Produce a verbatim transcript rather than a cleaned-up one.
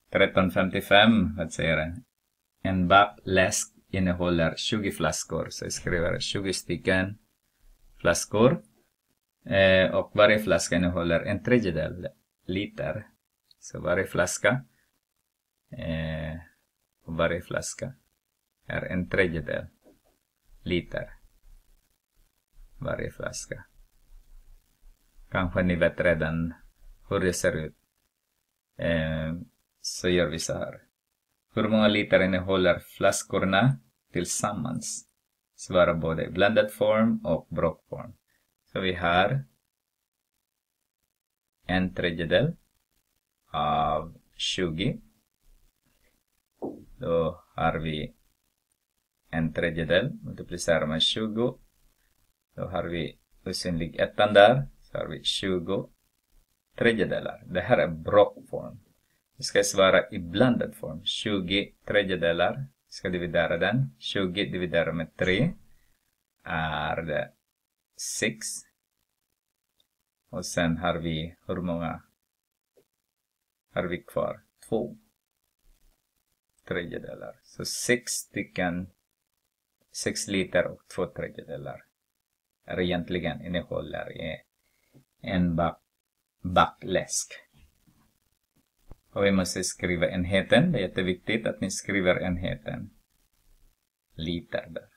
tretton femtiofem, vad säger den? En backläsk innehåller tjugo flaskor. Så jag skriver tjugo stycken flaskor. Eh, och varje flaska innehåller en tredjedel liter. Så varje flaska eh, varje flaska är en tredjedel liter. Varje flaska. Kanske ni vet redan hur det ser ut. Eh, så gör vi så här. Hur många liter innehåller flaskorna tillsammans? Svara både blended form och brockform. Så vi har en tredjedel av tjugo. Då har vi en tredjedel multiplicerar med tjugo. Då har vi osynlig ettan där. Så har vi tjugo tredjedelar. Det här är brockform. Vi ska svara i blended form. tjugo tredjedelar. Vi ska dividera den. tjugo dividerat med tre är det sex. Och sen har vi, hur många har vi kvar? två tredjedelar. Så sex stycken, sex liter och två tredjedelar är egentligen innehåller en back, backläsk. Och vi måste skriva enheten. Det är jätteviktigt att ni skriver enheten. Liter där.